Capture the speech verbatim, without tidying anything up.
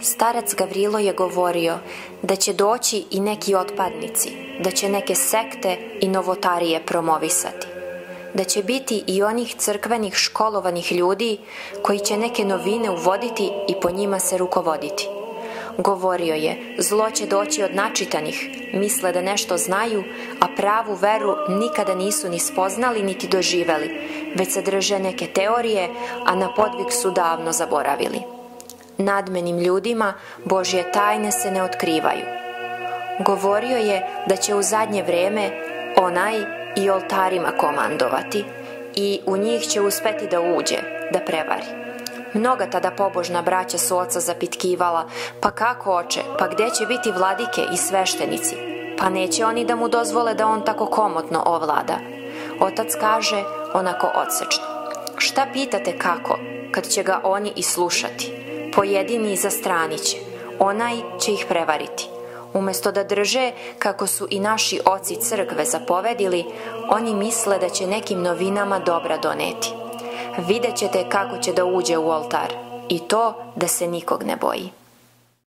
Starac Gavrilo je govorio da će doći i neki otpadnici, da će neke sekte i novotarije promovisati, da će biti i onih crkvenih školovanih ljudi koji će neke novine uvoditi i po njima se rukovoditi. Govorio je, zlo će doći od načitanih, misle da nešto znaju, a pravu veru nikada nisu ni spoznali niti doživeli, već se drže neke teorije, a na podvig su davno zaboravili. Nadmenim ljudima Božje tajne se ne otkrivaju. Govorio je da će u zadnje vrijeme onaj i oltarima komandovati i u njih će uspeti da uđe, da prevari. Mnoga tada pobožna braća su oca zapitkivala, pa kako oče, pa gdje će biti vladike i sveštenici? Pa neće oni da mu dozvole da on tako komotno ovlada. Otac kaže onako odsečno, šta pitate kako, kad će ga oni i slušati? Pojedini zastraniće, onaj će ih prevariti. Umjesto da drže, kako su i naši oci crkve zapovedili, oni misle da će nekim novinama dobra doneti. Vidjet ćete kako će da uđe u oltar, i to da se nikog ne boji.